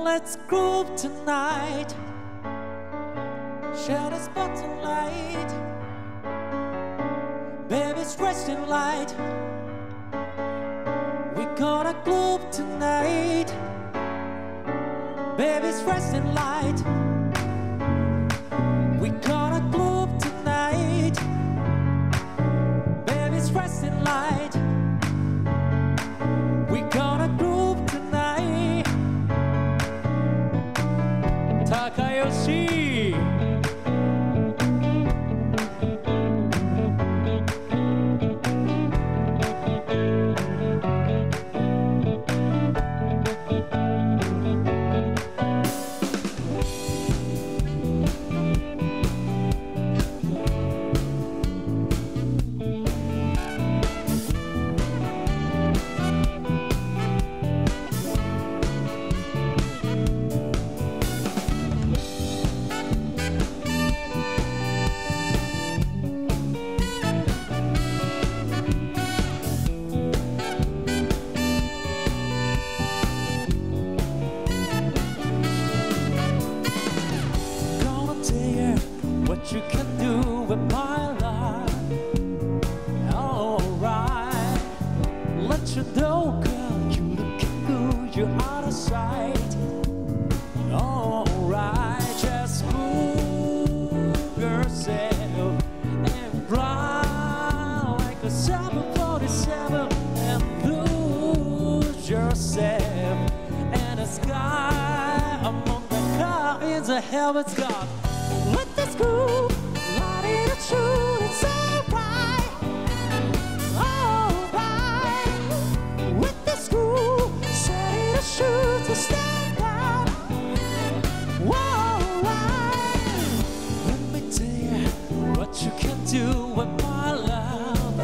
let's groove tonight. Share the spotlight. Baby's dressed in light. We gonna groove tonight. Baby's dressed in light. We gonna groove tonight. Baby's dressed in light. We gonna groove tonight. Takayoshi. What you can do with my love. Alright, let you know, girl, you looking good, you're out of sight. Alright, just move yourself and fly like a 747 and lose yourself in the sky among the clouds of heaven's God. Let this groove, light it and shoot, it's alright, alright. With this groove, set it and shoot, to stand out, alright. Let me tell you what you can do with my love,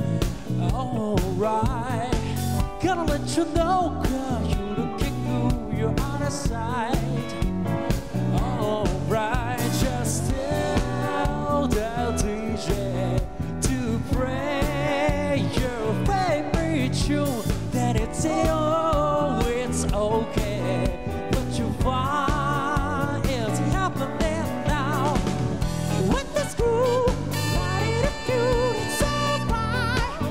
alright. Gotta let you know, girl, you're looking good, you're out of sight. Alright, just tell the DJ to play your favorite tune, that it's okay. But you find it's happening now. With this groove, light it up, dude, it's alright,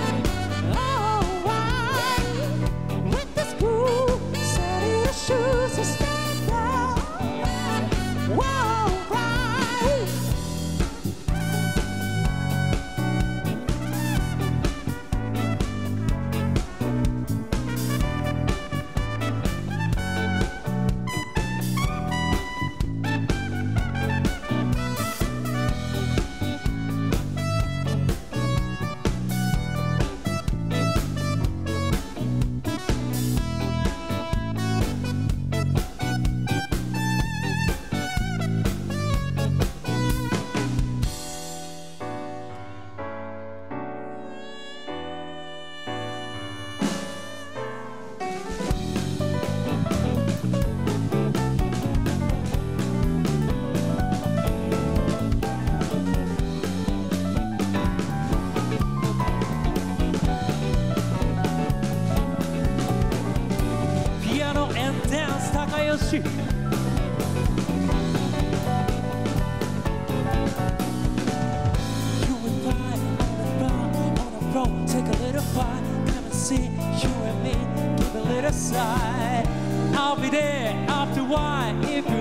alright. With this groove, set it and shoes to stand out. Whoa, right. Piano and dance, Takayoshi. You and I on the floor, take a little fun, come and see you and me, give a little sigh. I'll be there after a while if